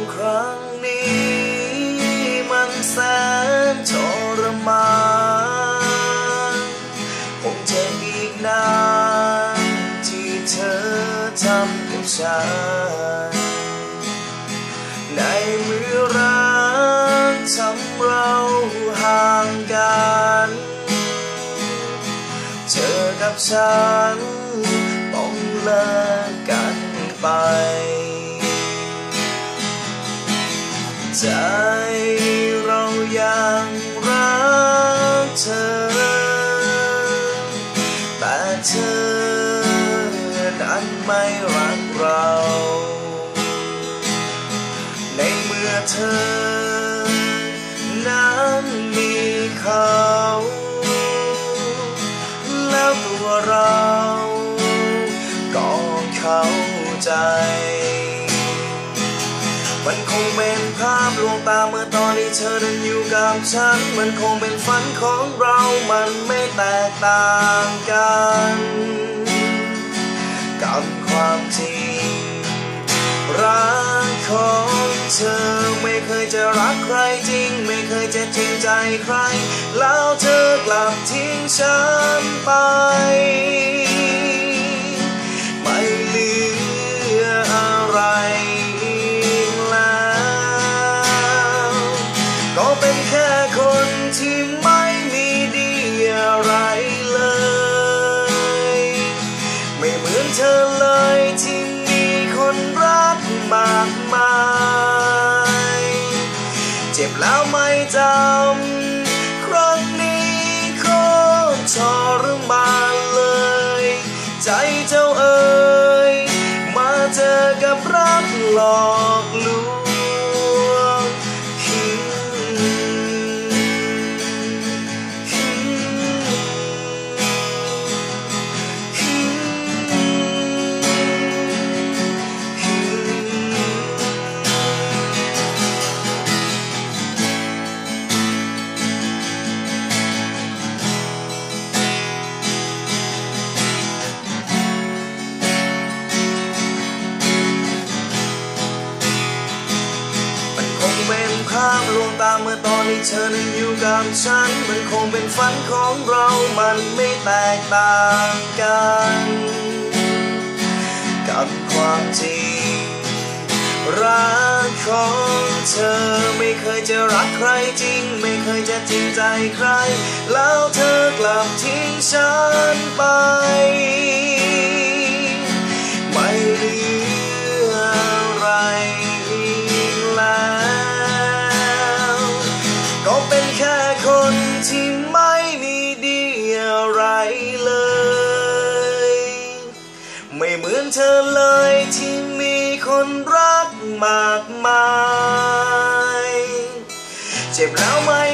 ครั้งนี้มันแสนทรมานคงจะอีกนานที่เธอทำกับฉันในเมื่อรักทำเราห่างกันเธอกับฉันต้องเลิกกันไปใจเรายังรักเธอแต่เธอนั้นไม่รักเราในเมื่อเธอนั้นมีเขาแล้วตัวเราก็เข้าใจมันคงเป็นภาพลวงตาเมื่อตอนที่เธอนั้นอยู่กับฉันมันคงเป็นฝันของเรามันไม่แตกต่างกันกับความจริงรักของเธอไม่เคยจะรักใครจริงไม่เคยจะจริงใจใครแล้วเธอกลับทิ้งฉันไปไม่เหลืออะไรก็เป็นแค่คนที่ไม่มีดีอะไรเลยไม่เหมือนเธอเลยที่มีคนรักมากมายเจ็บแล้วไม่จำครั้งนี้โคตรทรมานเลยใจเจ้าเอ๋ยมาเจอกับรักหลอกลวงภาพลวงตาเมื่อตอนที่เธอนั้นอยู่กับฉันมันคงเป็นฝันของเรามันไม่แตกต่างกันกับความจริงรักของเธอไม่เคยจะรักใครจริงไม่เคยจะจริงใจใครแล้วเธอกลับทิ้งฉันไปไม่เหลืออะไรก็เป็นแค่คนที่ไม่มีดีอะไรเลยไม่เหมือนเธอเลยที่มีคนรักมากมายเจ็บแล้วไม่